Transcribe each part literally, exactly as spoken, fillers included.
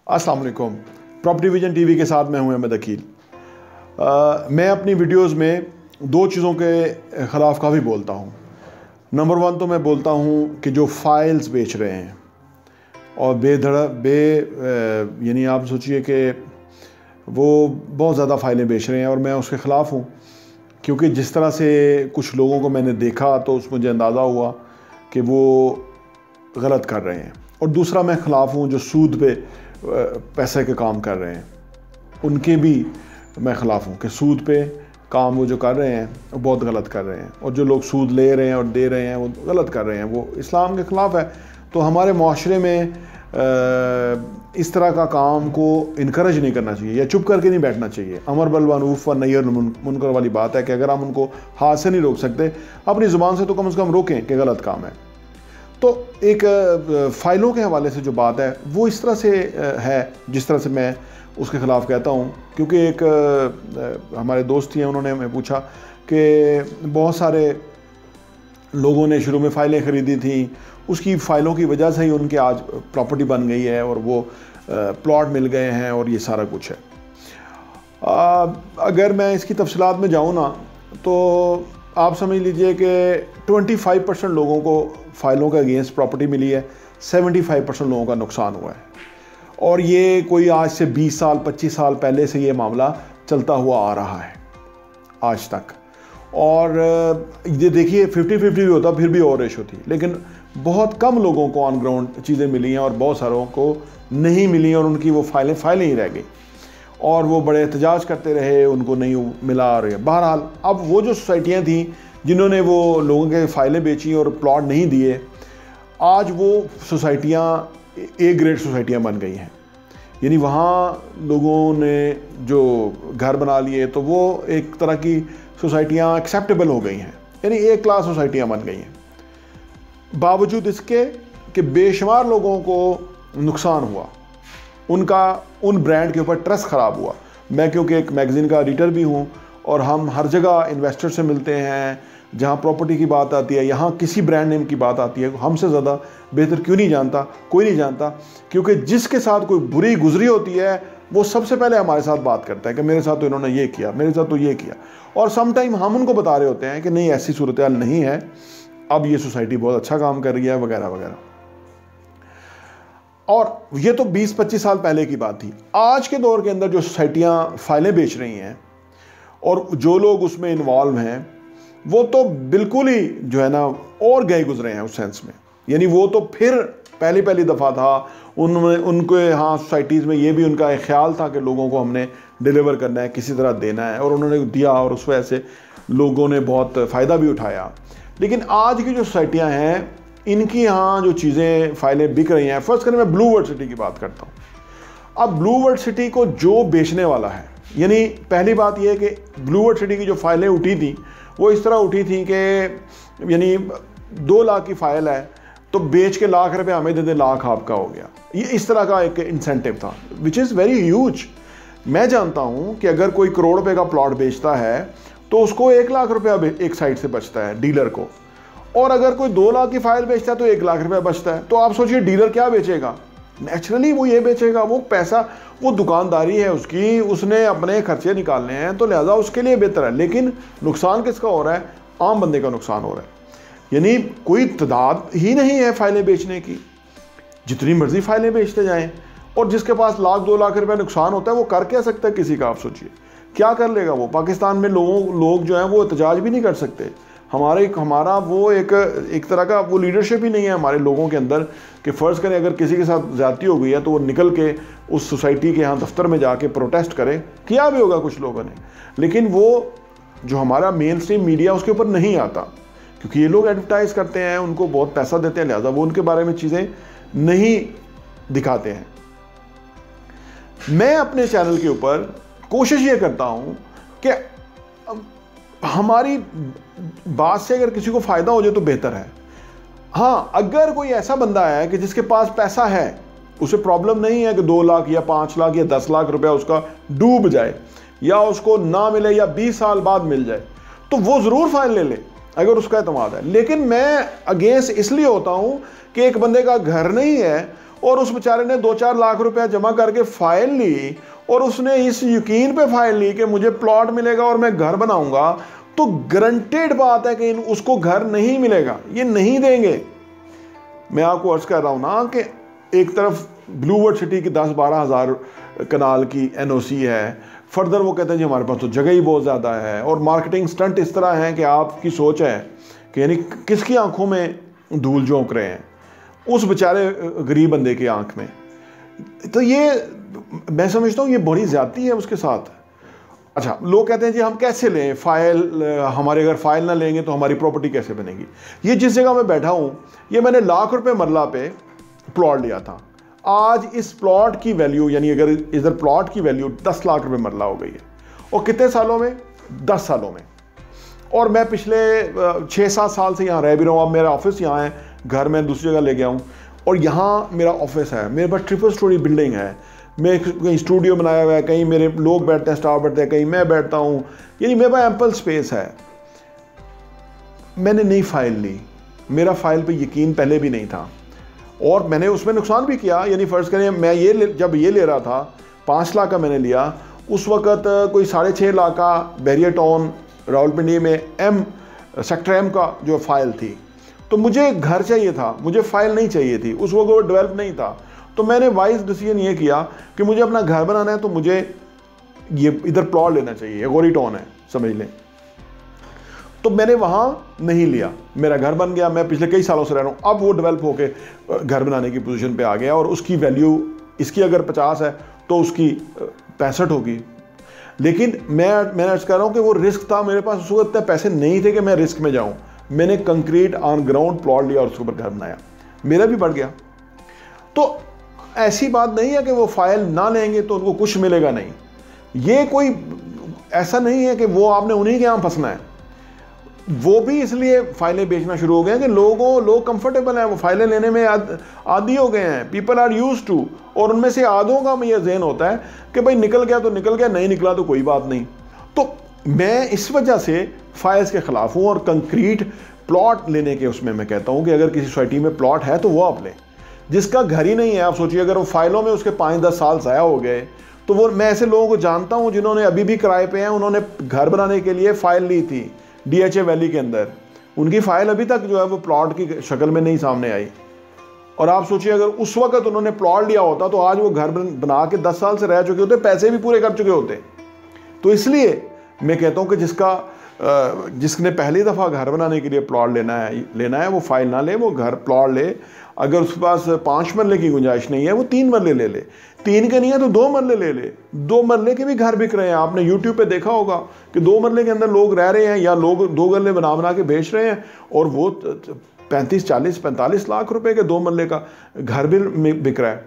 अस्सलाम वालेकुम। Property vision TV के साथ मैं हूं अहमद अकील। आ, मैं अपनी वीडियोस में दो चीज़ों के ख़िलाफ़ काफ़ी बोलता हूं। नंबर वन तो मैं बोलता हूं कि जो फाइल्स बेच रहे हैं और बेधड़ा बे यानी आप सोचिए कि वो बहुत ज़्यादा फ़ाइलें बेच रहे हैं और मैं उसके ख़िलाफ़ हूं, क्योंकि जिस तरह से कुछ लोगों को मैंने देखा तो उस मुझे अंदाज़ा हुआ कि वो गलत कर रहे हैं। और दूसरा मैं ख़िलाफ़ हूँ जो सूद पे पैसे के काम कर रहे हैं, उनके भी मैं ख़िलाफ़ हूँ कि सूद पे काम वो जो कर रहे हैं वो बहुत गलत कर रहे हैं, और जो लोग सूद ले रहे हैं और दे रहे हैं वो गलत कर रहे हैं, वो इस्लाम के ख़िलाफ़ है। तो हमारे माशरे में इस तरह का काम को इनकरेज नहीं करना चाहिए या चुप करके नहीं बैठना चाहिए। अमर बिल मारूफ व नही अनिल मुनकर वाली बात है कि अगर हम उनको हाथ से नहीं रोक सकते, अपनी ज़ुबान से तो कम से कम रोकें कि गलत काम है। तो एक फ़ाइलों के हवाले से जो बात है वो इस तरह से है जिस तरह से मैं उसके ख़िलाफ़ कहता हूँ, क्योंकि एक हमारे दोस्त ही हैं, उन्होंने हमें पूछा कि बहुत सारे लोगों ने शुरू में फ़ाइलें ख़रीदी थी, उसकी फ़ाइलों की वजह से ही उनके आज प्रॉपर्टी बन गई है और वो प्लॉट मिल गए हैं और ये सारा कुछ है। आ, अगर मैं इसकी तफसीलात में जाऊँ ना तो आप समझ लीजिए कि पच्चीस परसेंट लोगों को फ़ाइलों के अगेंस्ट प्रॉपर्टी मिली है, पचहत्तर परसेंट लोगों का नुकसान हुआ है। और ये कोई आज से बीस साल पच्चीस साल पहले से ये मामला चलता हुआ आ रहा है आज तक। और ये देखिए फिफ्टी फिफ्टी भी होता फिर भी और रेशो थी, लेकिन बहुत कम लोगों को ऑन ग्राउंड चीज़ें मिली हैं और बहुत सारों को नहीं मिली और उनकी वो फाइलें फाइलें ही रह गई और वो बड़े एहतजाज करते रहे, उनको नहीं मिला। और बहरहाल अब वो जो सोसाइटियाँ थीं जिन्होंने वो लोगों के फ़ाइलें बेची और प्लॉट नहीं दिए, आज वो सोसाइटियाँ ए ग्रेड सोसाइटियाँ बन गई हैं। यानी वहाँ लोगों ने जो घर बना लिए तो वो एक तरह की सोसाइटियाँ एक्सेप्टेबल हो गई हैं, यानी ए क्लास सोसाइटियाँ बन गई हैं। बावजूद इसके कि बेशुमार लोगों को नुकसान हुआ, उनका उन ब्रांड के ऊपर ट्रस्ट ख़राब हुआ। मैं क्योंकि एक मैगज़ीन का एडिटर भी हूँ और हम हर जगह इन्वेस्टर से मिलते हैं, जहाँ प्रॉपर्टी की बात आती है, यहाँ किसी ब्रांड नेम की बात आती है, हमसे ज़्यादा बेहतर क्यों नहीं जानता, कोई नहीं जानता, क्योंकि जिसके साथ कोई बुरी गुजरी होती है वो सबसे पहले हमारे साथ बात करता है कि मेरे साथ तो इन्होंने ये किया, मेरे साथ तो ये किया। और सम टाइम हम उनको बता रहे होते हैं कि नहीं ऐसी सूरत हाल नहीं है, अब ये सोसाइटी बहुत अच्छा काम कर रही है वगैरह वगैरह। और ये तो बीस पच्चीस साल पहले की बात थी। आज के दौर के अंदर जो सोसाइटियाँ फ़ाइलें बेच रही हैं और जो लोग उसमें इन्वॉल्व हैं वो तो बिल्कुल ही जो है ना और गए गुजरे हैं उस सेंस में। यानी वो तो फिर पहली पहली दफ़ा था उनमें उनके यहाँ सोसाइटीज़ में ये भी उनका एक ख्याल था कि लोगों को हमने डिलीवर करना है, किसी तरह देना है, और उन्होंने दिया और उस वजह से लोगों ने बहुत फ़ायदा भी उठाया। लेकिन आज की जो सोसाइटियाँ हैं इनकी यहाँ जो चीज़ें फ़ाइलें बिक रही हैं, फ़र्ज़ करें मैं ब्लू वर्ल्ड सिटी की बात करता हूँ। अब ब्लू वर्ल्ड सिटी को जो बेचने वाला है, यानी पहली बात यह है कि ब्लू वर्ल्ड सिटी की जो फ़ाइलें उठी थी वो इस तरह उठी थी कि यानी दो लाख की फ़ाइल है तो बेच के लाख रुपए हमें दे दे, लाख आपका हो गया। ये इस तरह का एक इंसेंटिव था विच इज़ वेरी ह्यूज। मैं जानता हूँ कि अगर कोई करोड़ रुपये का प्लॉट बेचता है तो उसको एक लाख रुपया एक साइड से बचता है डीलर को, और अगर कोई दो लाख की फाइल बेचता है तो एक लाख रुपया बचता है। तो आप सोचिए डीलर क्या बेचेगा, नेचुरली वो ये बेचेगा, वो पैसा वो दुकानदारी है उसकी, उसने अपने खर्चे निकालने हैं तो लिहाजा उसके लिए बेहतर है। लेकिन नुकसान किसका हो रहा है, आम बंदे का नुकसान हो रहा है। यानी कोई तादाद ही नहीं है फाइलें बेचने की, जितनी मर्जी फाइलें बेचते जाएं, और जिसके पास लाख दो लाख रुपया नुकसान होता है वो कर क्या सकता है किसी का, आप सोचिए क्या कर लेगा वो। पाकिस्तान में लोगों लोग जो हैं वो एहतजाज भी नहीं कर सकते। हमारे हमारा वो एक एक तरह का वो लीडरशिप ही नहीं है हमारे लोगों के अंदर कि फ़र्ज़ करें अगर किसी के साथ ज़्यादती हो गई है तो वो निकल के उस सोसाइटी के यहाँ दफ्तर में जाके प्रोटेस्ट करे। किया भी होगा कुछ लोगों ने, लेकिन वो जो हमारा मेन स्ट्रीम मीडिया उसके ऊपर नहीं आता, क्योंकि ये लोग एडवर्टाइज़ करते हैं, उनको बहुत पैसा देते हैं, लिहाजा वो उनके बारे में चीज़ें नहीं दिखाते हैं। मैं अपने चैनल के ऊपर कोशिश ये करता हूँ कि हमारी बात से अगर किसी को फ़ायदा हो जाए तो बेहतर है। हाँ, अगर कोई ऐसा बंदा है कि जिसके पास पैसा है, उसे प्रॉब्लम नहीं है कि दो लाख या पाँच लाख या दस लाख रुपया उसका डूब जाए या उसको ना मिले या बीस साल बाद मिल जाए, तो वो ज़रूर फाइल ले ले अगर उसका एतमाद है। लेकिन मैं अगेंस्ट इसलिए होता हूँ कि एक बंदे का घर नहीं है और उस बेचारे ने दो चार लाख रुपया जमा करके फाइल ली और उसने इस यकीन पे फाइल ली कि मुझे प्लॉट मिलेगा और मैं घर बनाऊंगा, तो गारंटेड बात है कि उसको घर नहीं मिलेगा, ये नहीं देंगे। मैं आपको अर्ज कर रहा हूं ना कि एक तरफ ब्लू वर्ल्ड सिटी की दस बारह हज़ार कनाल की एन ओ सी है, फर्दर वो कहते हैं जी हमारे पास तो जगह ही बहुत ज़्यादा है, और मार्केटिंग स्टंट इस तरह है कि आपकी सोच है कि यानी किसकी आंखों में धूल झोंक रहे हैं, उस बेचारे गरीब बंदे की आंख में। तो ये मैं समझता हूँ ये बड़ी ज़्यादती है उसके साथ। अच्छा, लोग कहते हैं जी हम कैसे लें फाइल, हमारे अगर फाइल ना लेंगे तो हमारी प्रॉपर्टी कैसे बनेगी। ये जिस जगह मैं बैठा हूँ, ये मैंने लाख रुपए मरला पे प्लॉट लिया था। आज इस प्लॉट की वैल्यू, यानी अगर इधर प्लॉट की वैल्यू दस लाख रुपए मरला हो गई है, और कितने सालों में? दस सालों में। और मैं पिछले छः सात साल से यहाँ रह भी रहा हूँ। अब मेरा ऑफिस यहाँ है, घर मैं दूसरी जगह ले गया हूँ, और यहाँ मेरा ऑफिस है। मेरे पास ट्रिपल स्टोरी बिल्डिंग है, मैं कहीं स्टूडियो बनाया हुआ है, कहीं मेरे लोग बैठते हैं, स्टाफ बैठते हैं, कहीं मैं बैठता हूँ, यानी मेरे पास एम्पल स्पेस है। मैंने नई फाइल ली, मेरा फाइल पे यकीन पहले भी नहीं था, और मैंने उसमें नुकसान भी किया। यानी फ़र्ज़ करें मैं ये ले, जब ये ले रहा था पाँच लाख का मैंने लिया, उस वक़्त कोई साढ़े छः लाख का बैरियर टाउन रावलपिंडी में एम सेक्टर एम का जो फाइल थी, तो मुझे घर चाहिए था, मुझे फाइल नहीं चाहिए थी। उस वक्त वो डेवलप नहीं था, तो मैंने वाइज डिसीजन ये किया कि मुझे अपना घर बनाना है, तो मुझे ये इधर प्लॉट लेना चाहिए, गोरी टाउन है समझ लें। तो मैंने वहाँ नहीं लिया, मेरा घर बन गया, मैं पिछले कई सालों से रह रहा हूँ। अब वो डेवलप होके घर बनाने की पोजीशन पे आ गया, और उसकी वैल्यू, इसकी अगर पचास है तो उसकी पैंसठ होगी। लेकिन मैं मैंने अर्ज कर रहा हूँ कि वो रिस्क था, मेरे पास उस वक्त इतने पैसे नहीं थे कि मैं रिस्क में जाऊँ। मैंने कंक्रीट ऑन ग्राउंड प्लॉट लिया और उसके ऊपर घर बनाया, मेरा भी बढ़ गया। तो ऐसी बात नहीं है कि वो फाइल ना लेंगे तो उनको कुछ मिलेगा, नहीं। ये कोई ऐसा नहीं है कि वो आपने उन्हीं के यहाँ फंसना है। वो भी इसलिए फाइलें बेचना शुरू हो गए हैं कि लोगों लोग कंफर्टेबल हैं, वो फाइलें लेने में आद, आदी हो गए हैं। पीपल आर यूज्ड टू, और उनमें से आधों का ये ज़हन होता है कि भाई निकल गया तो निकल गया, नहीं निकला तो कोई बात नहीं। तो मैं इस वजह से फाइल्स के ख़िलाफ़ हूँ, और कंक्रीट प्लॉट लेने के उसमें मैं कहता हूँ कि अगर किसी सोसाइटी में प्लॉट है तो वो आप लें। जिसका घर ही नहीं है, आप सोचिए अगर वो फाइलों में उसके पाँच दस साल ज़ाया हो गए, तो वो, मैं ऐसे लोगों को जानता हूँ जिन्होंने अभी भी किराए पे हैं, उन्होंने घर बनाने के लिए फ़ाइल ली थी डी एच ए वैली के अंदर, उनकी फ़ाइल अभी तक जो है वो प्लॉट की शक्ल में नहीं सामने आई। और आप सोचिए अगर उस वक्त उन्होंने प्लॉट लिया होता तो आज वो घर बना के दस साल से रह चुके होते, पैसे भी पूरे कर चुके होते। तो इसलिए मैं कहता हूँ कि जिसका जिसने पहली दफ़ा घर बनाने के लिए प्लॉट लेना है लेना है वो फाइल ना ले, वो घर प्लॉट ले। अगर उसके पास पाँच मरले की गुंजाइश नहीं है, वो तीन मरले ले ले, तीन के नहीं है तो दो मरले ले ले। दो मरले के भी घर बिक रहे हैं, आपने यूट्यूब पे देखा होगा कि दो मरले के अंदर लोग रह रहे हैं, या लोग दो गले बना बना के बेच रहे हैं, और वो पैंतीस चालीस पैंतालीस लाख रुपए के दो मरले का घर भी बिक रहा है।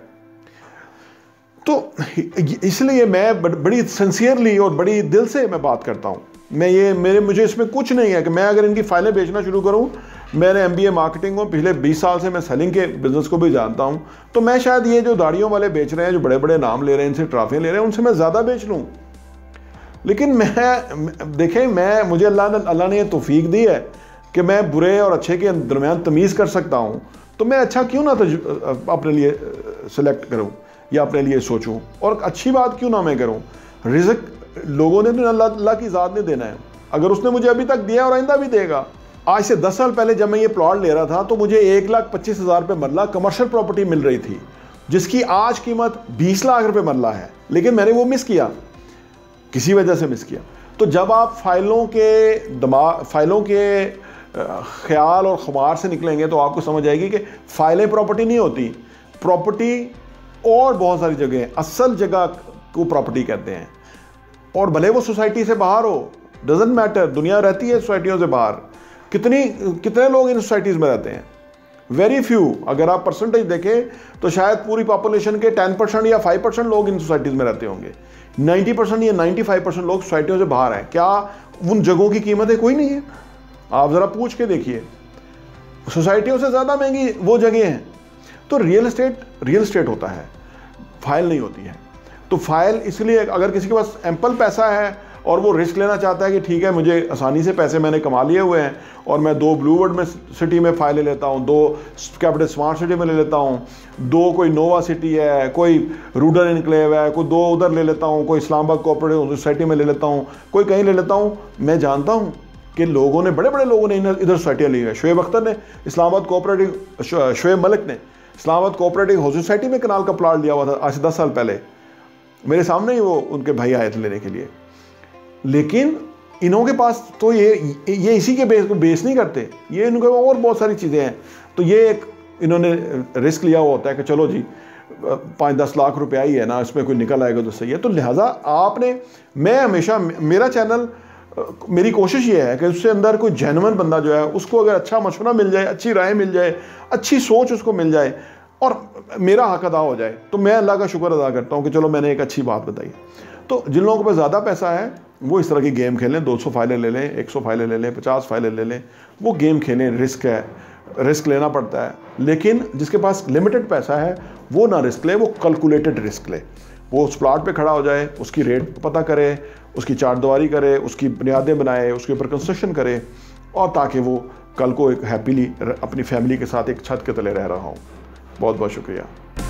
तो इसलिए मैं बड़ी सिंसियरली और बड़ी दिल से मैं बात करता हूँ। मैं ये मेरे मुझे इसमें कुछ नहीं है कि मैं अगर इनकी फाइलें बेचना शुरू करूं। मैंने एम बी ए मार्केटिंग में पिछले बीस साल से मैं सेलिंग के बिज़नेस को भी जानता हूं, तो मैं शायद ये जो दाढ़ियों वाले बेच रहे हैं, जो बड़े बड़े नाम ले रहे हैं, इनसे ट्रॉफियाँ ले रहे हैं, उनसे मैं ज़्यादा बेच लूँ। लेकिन मैं देखें, मैं मुझे अल्लाह अल्लाह ने ये तौफीक दी है कि मैं बुरे और अच्छे के दरमियान तमीज़ कर सकता हूँ, तो मैं अच्छा क्यों ना अपने लिए सेलेक्ट करूँ या अपने लिए सोचूं, और अच्छी बात क्यों ना मैं करूं। रिज़्क लोगों ने तो अल्लाह अल्लाह की ज़ात ने देना है, अगर उसने मुझे अभी तक दिया और आइंदा भी देगा। आज से दस साल पहले जब मैं ये प्लॉट ले रहा था तो मुझे एक लाख पच्चीस हज़ार रुपये मरला कमर्शियल प्रॉपर्टी मिल रही थी, जिसकी आज कीमत बीस लाख रुपये मरला है, लेकिन मैंने वो मिस किया, किसी वजह से मिस किया। तो जब आप फाइलों के दिमाग फाइलों के ख्याल और खुमार से निकलेंगे तो आपको समझ आएगी कि फाइलें प्रॉपर्टी नहीं होती। प्रॉपर्टी और बहुत सारी जगह, असल जगह को प्रॉपर्टी कहते हैं, और भले वो सोसाइटी से बाहर हो, डजेंट मैटर। दुनिया रहती है सोसाइटियों से बाहर, कितनी कितने लोग इन सोसाइटीज़ में रहते हैं, वेरी फ्यू। अगर आप परसेंटेज देखें तो शायद पूरी पॉपुलेशन के टेन परसेंट या फाइव परसेंट लोग इन सोसाइटीज़ में रहते होंगे। नाइन्टी परसेंट या नाइन्टी फाइव परसेंट लोग सोसाइटियों से बाहर हैं। क्या उन जगहों की कीमतें कोई नहीं है? आप ज़रा पूछ के देखिए, सोसाइटियों से ज़्यादा महंगी वो जगह हैं। तो रियल एस्टेट रियल एस्टेट होता है, फाइल नहीं होती है। तो फाइल इसलिए, अगर किसी के पास एम्पल पैसा है और वो रिस्क लेना चाहता है कि ठीक है मुझे आसानी से पैसे मैंने कमा लिए हुए हैं और मैं दो ब्लूवर्ड में सिटी में फाइल ले लेता हूँ, दो कैपिटल स्मार्ट सिटी में ले लेता हूँ, दो कोई नोवा सिटी है, कोई रूरल इनक्लेव है, कोई दो उधर ले लेता हूँ, कोई इस्लामाबाद कोऑपरेटिव सोसाइटी में ले लेता हूँ, कोई कहीं ले लेता हूँ। मैं जानता हूँ कि लोगों ने, बड़े बड़े लोगों ने इधर सोसाइटियाँ ली है। शुएब अख्तर ने इस्लामाबाद कोऑपरेटिव, शुएब मलिक ने इस्लामाबाद कोऑपरेटिव हाउसिंग सोसाइटी में कनाल का प्लाट लिया हुआ था आज से दस साल पहले, मेरे सामने ही वो उनके भाई आए थे लेने के लिए। लेकिन इन्हों के पास तो ये ये इसी के बेस को बेस नहीं करते, ये इनके और बहुत सारी चीज़ें हैं। तो ये एक इन्होंने रिस्क लिया हुआ होता है कि चलो जी पाँच दस लाख रुपया ही है ना, इसमें कोई निकल आएगा तो सही है। तो लिहाजा आपने, मैं हमेशा, मेरा चैनल, मेरी कोशिश ये है कि उससे अंदर कोई जेन्युइन बंदा जो है उसको अगर अच्छा मशवरा मिल जाए, अच्छी राय मिल जाए, अच्छी सोच उसको मिल जाए और मेरा हक अदा हो जाए, तो मैं अल्लाह का शुक्र अदा करता हूँ कि चलो मैंने एक अच्छी बात बताई। तो जिन लोगों के पास ज़्यादा पैसा है वो इस तरह की गेम खेलें, दो सौ फाइलें ले लें, एक सौ फाइलें ले लें, पचास फाइलें ले लें, वो गेम खेलें। रिस्क है, रिस्क लेना पड़ता है, लेकिन जिसके पास लिमिटेड पैसा है वो ना रिस्क ले, वो कैलकुलेटेड रिस्क ले। वो उस प्लाट पे खड़ा हो जाए, उसकी रेट पता करे, उसकी चारदीवारी करे, उसकी बुनियादें बनाए, उसके ऊपर कंस्ट्रक्शन करे, और ताकि वो कल को एक हैप्पीली अपनी फैमिली के साथ एक छत के तले रह रहा हो। बहुत बहुत शुक्रिया।